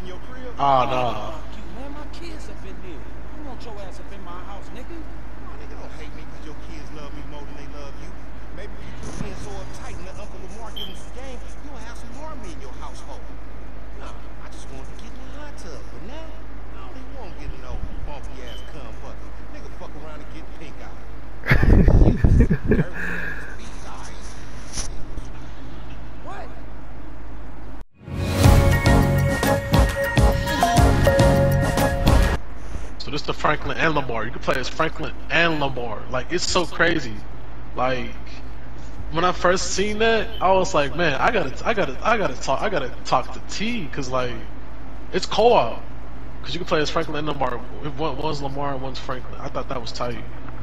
your crib? Oh, no. Fuck you, man. My kids up in there. I want your ass up in my house, nigga. Oh, nigga don't hate me because your kids love me more than they love you. Maybe if you quit being so uptight and let Uncle Lamar give them some game, you'll have some harmony in your household. No, I just wanted to get in the hot tub, but now I don't even want to get in no funky ass cum bucket. Nigga fuck around and get pink eye. What? So this is the Franklin and Lamar. You can play as Franklin and Lamar. Like, it's so crazy. Like, when I first seen that, I was like, man, I gotta talk to T, cause like, it's co-op. Cause you can play as Franklin and Lamar. One's Lamar and one's Franklin. I thought that was tight.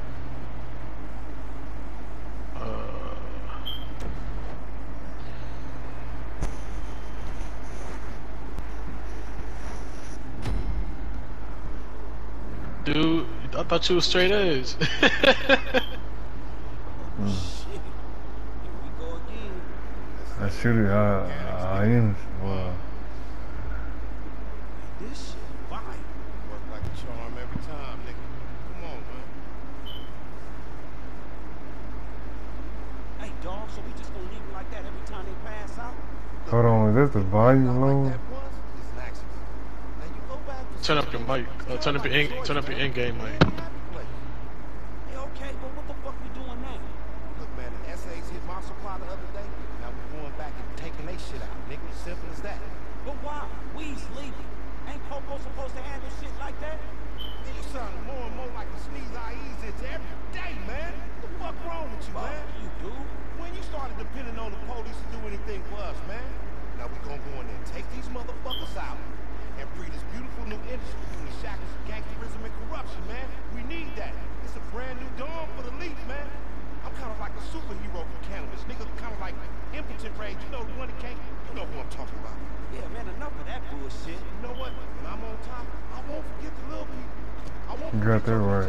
Dude, I thought you was straight edge. Shit. Here we go again. I shoot it. I am. Well, This shit fire. Work like a charm every time, nigga. Come on, man. Hey, dog, so we just gonna leave it like that every time they pass out? hold on. Is this the volume Not low? like that once, it's an accident. Now you go back to Turn up your mic. Turn up your in-game mic. Hey, okay, but what the fuck we doing now? Look, man, the essays hit my supply the other day. Now we're going back and taking they shit out, nigga. Simple as that. But why? We's leaving. Ain't Coco supposed to handle shit like that? You sounding more and more like the sneeze I ease into every day, man. What the fuck wrong with you, Fuck man? you, dude. When you started depending on the police to do anything for us, man? Now we gonna go in there and take these motherfuckers out and free this beautiful new industry from the shackles of gangsterism and corruption, man. We need that. It's a brand new dawn for the leaf, man. I'm kind of like a superhero for cannabis. Nigga kind of like impotent rage. You know the one that can't. You know who I'm talking about. Yeah, man, enough of that bullshit. You know what? When I'm on top, I won't forget the little people. I won't You forget got that your right.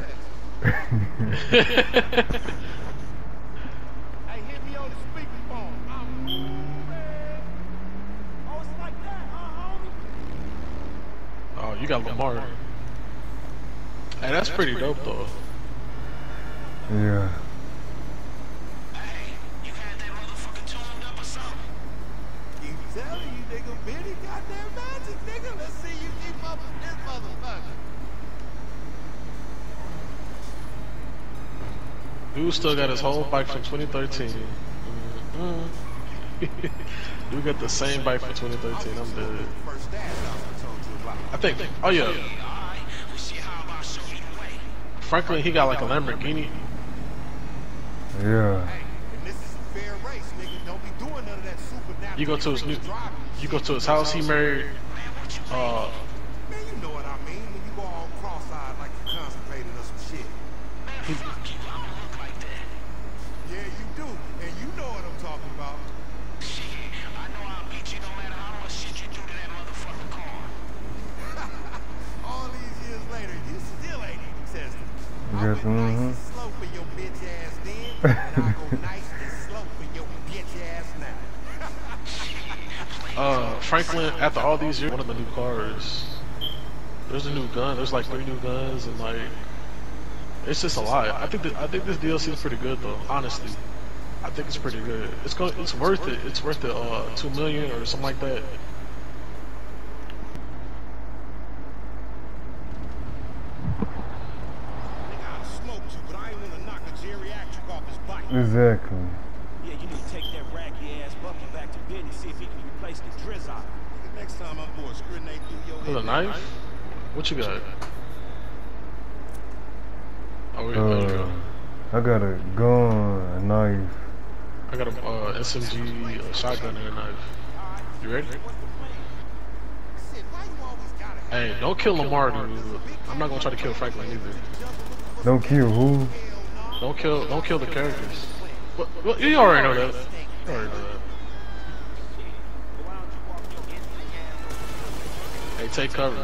checks. Hey, hit me on the speakerphone. I'm moving. Oh, it's like that, huh, homie? Oh, you got Lamar. Hey, that's pretty dope though. Yeah. Hey, you had that motherfucker tuned up or something? Keep telling you, nigga, Benny got that magic, nigga. Let's see you keep up with this motherfucker. Dude still got his whole bike from 2013. Dude got the same bike from 2013. I'm dead. First stash house I told you about. I think. Oh yeah. Alright, well, shit, how about show you the way? Franklin, he got like a Lamborghini. Yeah. Hey, and this is a fair race, nigga. Don't be doing none of that supernatural. You go to his new. You go to his house. He married. Man, you know what I mean when you go all cross-eyed like you constipated or some shit. He, Fuck you, I don't look like that. Yeah, you do, and you know what I'm talking about. Shit, I know I'll beat you no matter how much shit you do to that motherfucking car. All these years later, you still ain't even tested. I Yes, went nice and slow for your bitch ass then, and I'll go nice and slow for your bitch ass now. Franklin, after all these years, one of the new cars. There's a new gun. There's like 3 new guns, and like, it's just a lot. I think this DLC is pretty good though. Honestly, I think it's pretty good. It's worth it. It's worth it. 2 million or something like that. Nigga, I'd smoke you, but I ain't wanna knock a geriatric off his bike. Exactly. Yeah, you need to take that raggedy ass bucky back to Ben and see if he can replace the drizz out. Nigga, next time I'm bored, grenade through your With a head. knife? What you got? Oh, there you go. I got a gun, a knife. I got a SMG, a shotgun, and a knife. You ready? Shit, why you always gotta have Hey, don't kill Lamar, dude. I'm not gonna try to kill Franklin either. Don't kill who? Don't kill the characters. What, you already know that. You already know that. Hey, take cover.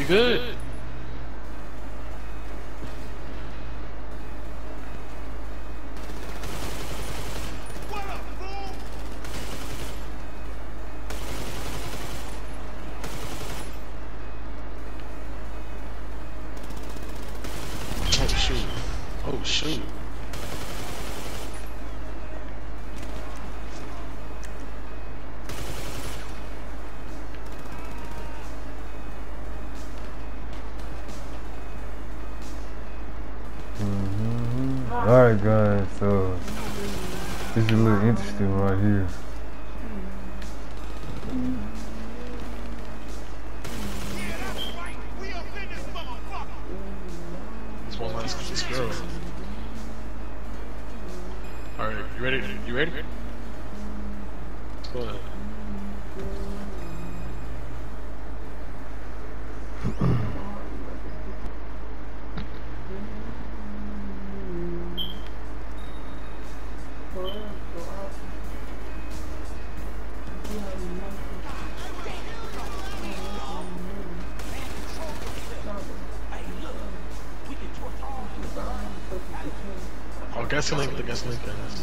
good? What up, fool? Oh shoot. Oh shoot. Alright guys, so this is a little interesting right here. Yeah, that's right. We up in this motherfucker. This one last this girl. Alright, you ready? You ready? Let's go ahead. Oh, gasoline, the gasoline gas.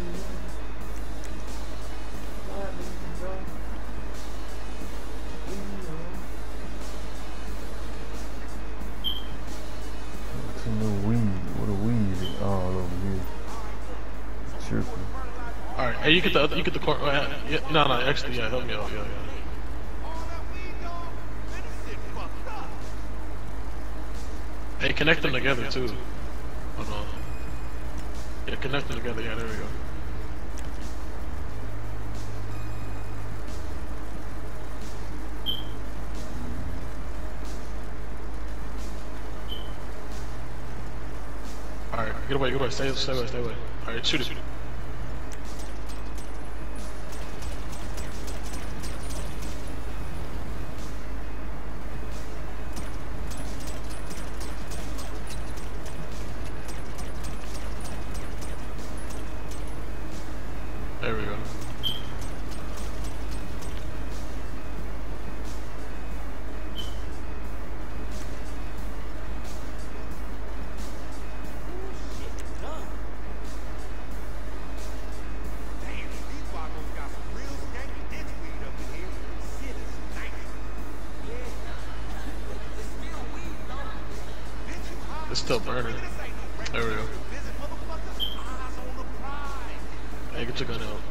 It's a little weed. What a weed all over here. Tripping. Alright, hey, you get the other, you get the corner. Yeah, no, actually, yeah, help me out. Yeah. All that weed, dog. Man, this shit fucked up. Hey, connect them together too. Hold on. Yeah, connect them together. Yeah, there we go. Alright, get away, stay away. Alright, shoot it. There we go. Damn, these vagos got some real skanky ditch weed up in here. Shit is nice. Bitch, you high? It's still burning. This ain't no There we regular go. visit, motherfuckers. Eyes on the prize. Hey, get your gun out.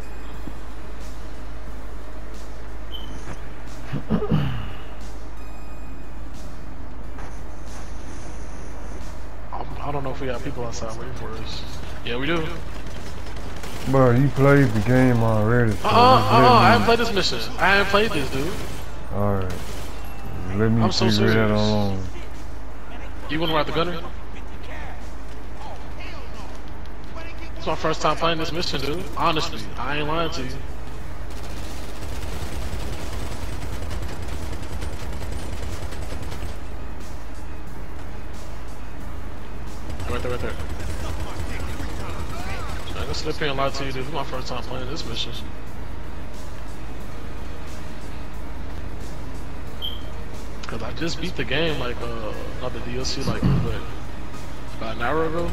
I don't know if we got people outside waiting for us. Yeah, we do. Bro, you played the game already. So I haven't played this mission. I haven't played this, dude. Alright. Let me I'm so figure it out serious. alone. You wanna ride the gunner? It's my first time playing this mission, dude. Honestly, I ain't lying to you. Right there. I'm gonna sit up here and lie to you, dude. This is my first time playing this mission. Cause I just beat the game like not the DLC like what, about an hour ago.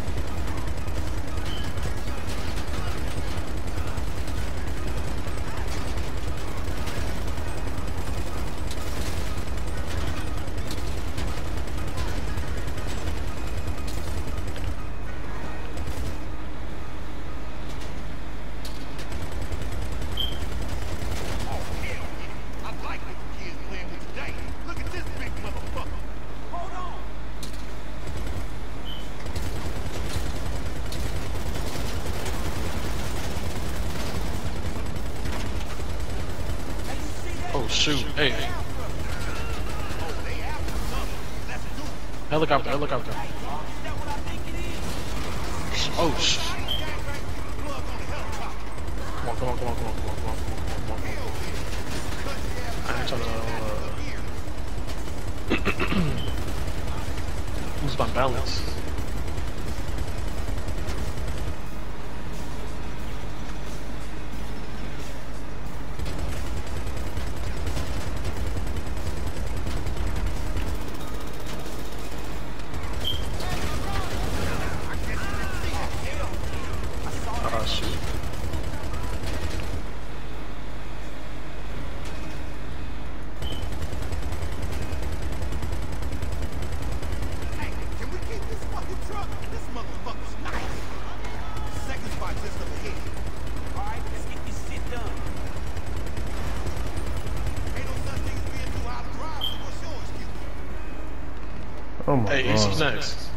I like what the kids playing with today. Look at this big motherfucker. Hold on. Oh shoot! Hey, Oh, they after something. Let's do it. helicopter. Oh sh! Plug on the helicopter. Come on. I ain't trying to lose my balance. Oh my Hey, god. East next.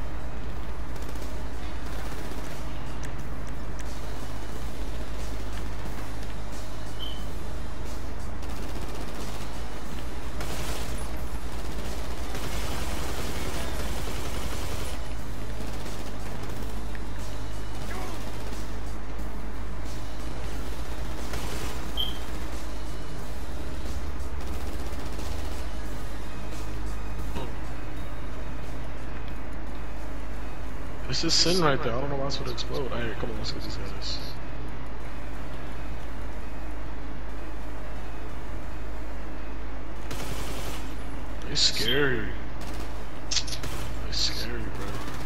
It's just sitting right there. I don't know why it's gonna explode. Alright, come on, let's get these guys. They scary. They scary, bro.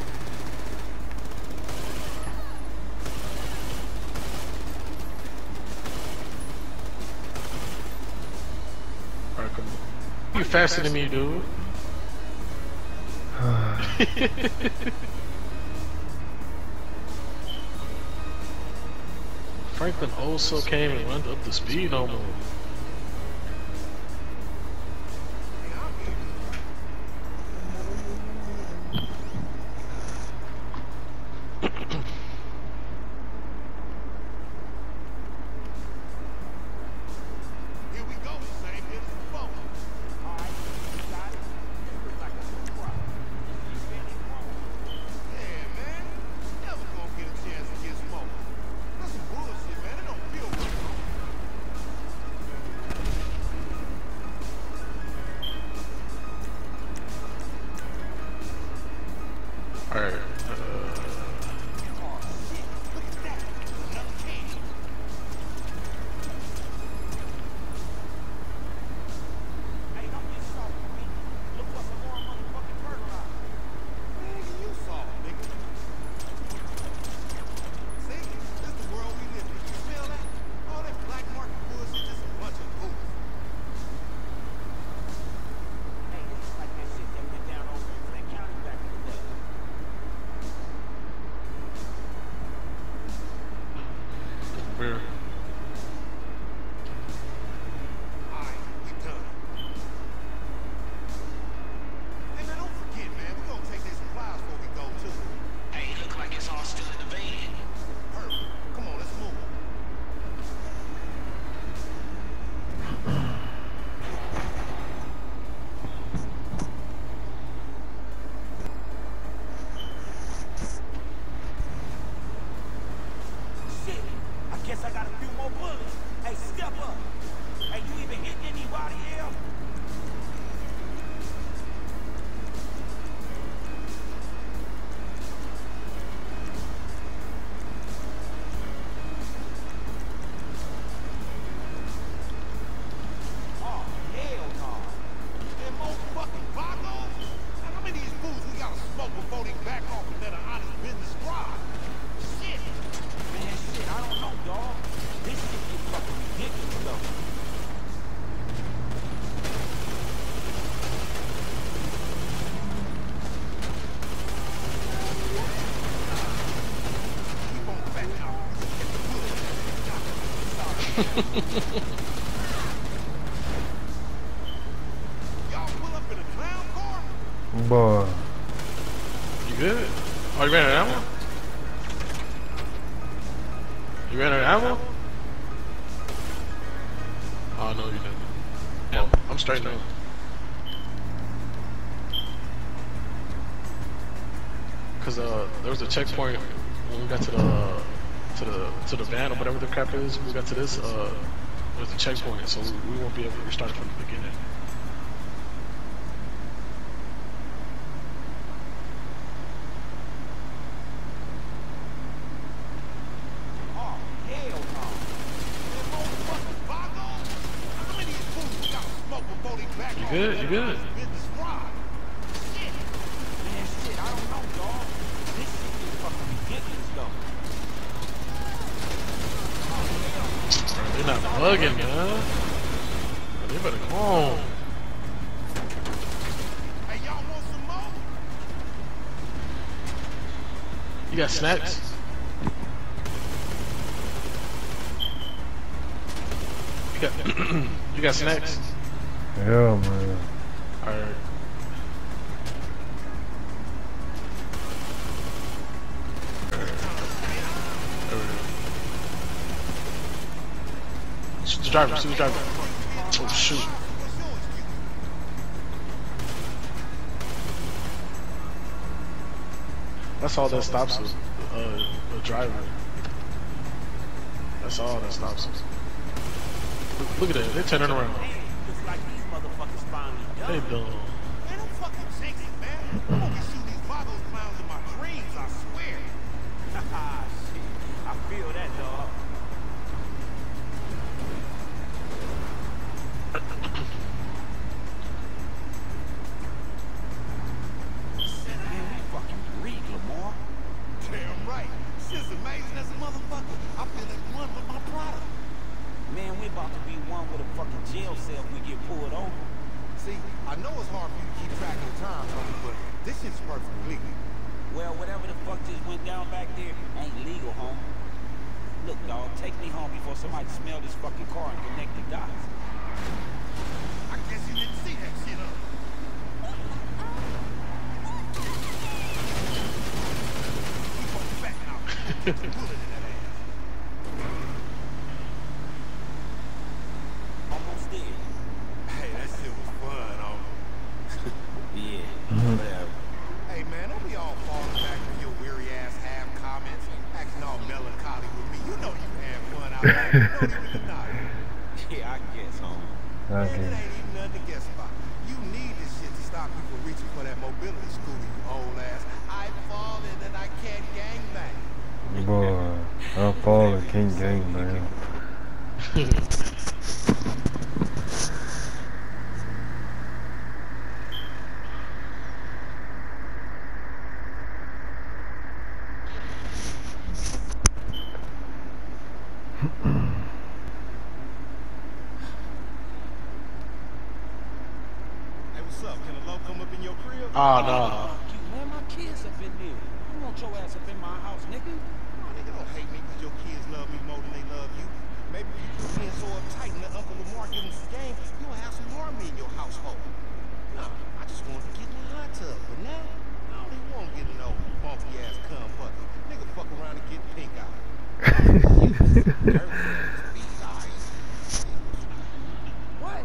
Alright, come on. You faster than me, dude. Franklin also came and went up the speed no more. Here we go, same here as before. All right, you got it. You look like a new crop. You fairly grown. Yeah, man. Never gonna get a chance to get smoked. That's some bullshit, man. It don't feel good. Alright, Oh, shit. Look at that. Another can. Hey, don't get soft, man. Look for some more motherfucking fertilizer. Nigga, you soft, nigga. See? This the world we live in. You smell that? All that black market bullshit, just a bunch of goof. Hey, this is like that shit that went down over in Flint County back in the day. where? All right, we done. Hey, man, don't forget, man. We're gonna take their supplies before we go, too. Hey, it look like it's all still in the van. Perfect. Come on, let's move. Shit, I guess I got a few more bullets. Hey, step up. Hey, you even hit anybody else? Oh, hell no. And more fucking vagos? How many of these fools we gotta smoke before they back off and let an honest business thrive? Shit! Man, shit, I don't know, dog. This shit is fucking ridiculous, though. Keep on backing out. Get the bullet. Y'all pull up in a clown car? Boy. You good? Oh, you ran out of ammo? You ran out of ammo? Oh, no, you didn't. Yeah, I'm straight now. Cause there was a checkpoint when we got to the van or whatever the crap is. When we got to this, there's a checkpoint, so we won't be able to restart from the beginning. Oh, hell no. And more fucking vagos? How many of these fools we gotta smoke before they back You off good? and You let an good? honest business thrive? Shit! Man, shit, I don't know, dog. This shit is fucking ridiculous, though. Bro, they're not bugging, man. Bro, they better go on. Hey, y'all want some more? You got snacks? You got you got snacks? Yeah, man. Alright. driving. See who's driving. Oh shoot. That's all that stops us. The driver. That's all that stops us. Look at that. They're turning around. Looks like these motherfuckers finally They done. dumb. Man, don't fucking jinx it, man. I'm gonna be shooting these Bible clowns in my dreams, I swear. Haha, shit. I feel that, dog. Man, we fucking reek, Lamar. Damn right. Shit's amazing as a motherfucker. I feel like one with my product. Man, we about to be one with a fucking jail cell if we get pulled over. See, I know it's hard for you to keep track of the time, homie, but this shit's perfectly legal. Well, whatever the fuck just went down back there ain't legal, home. Look, dog, take me home before somebody smell this fucking car and connect the dots. I guess you didn't see that shit up. Keep on back now. Bullet in that ass. Almost there. Hey, that shit was fun, homie. Yeah, whatever. Hey, man, don't be all falling back with your weary ass half comments, acting all melancholy with me. You know you had fun out there. You don't even deny it. Yeah, I guess, home. Man, it Okay. ain't even nothing to guess about. You need this shit to stop you from reaching for that mobility scooter, you old ass. I've fallen and I can't gang bang. Boy, I fall and can't gang, man. Hey, what's up? Can a low come up in your crib? Ah, nah. Fuck you, man. My kids up in there. I want your ass up in my house, nigga. Oh, nigga, don't hate me because your kids love me more than they love you. Maybe if you quit being so uptight and let Uncle Lamar give them some game, you'll have some harmony in your household. No, I just wanted to get in the hot tub, but now, I don't even want to get in no funky ass cum bucket. Nigga fuck around and get pink eye. What?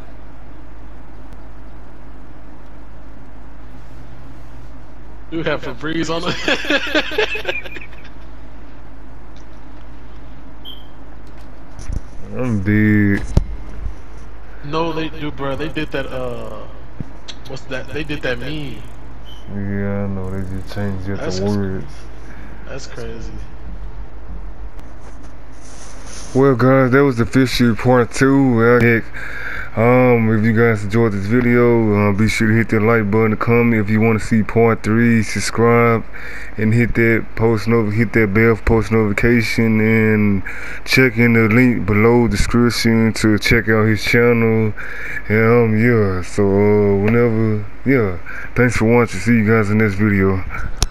You have Febreze on it. I'm dead. No, they do, bro. They did that. What's that? They did that meme. Yeah, I know, they just changed just That's the words. That's crazy. Well, guys, that was the official part 2. Well, heck, if you guys enjoyed this video, be sure to hit that like button, comment if you want to see part 3, subscribe, and hit that hit that bell for post notification, and check in the link below description to check out his channel. And yeah, so whenever, yeah, thanks for watching. See you guys in this video.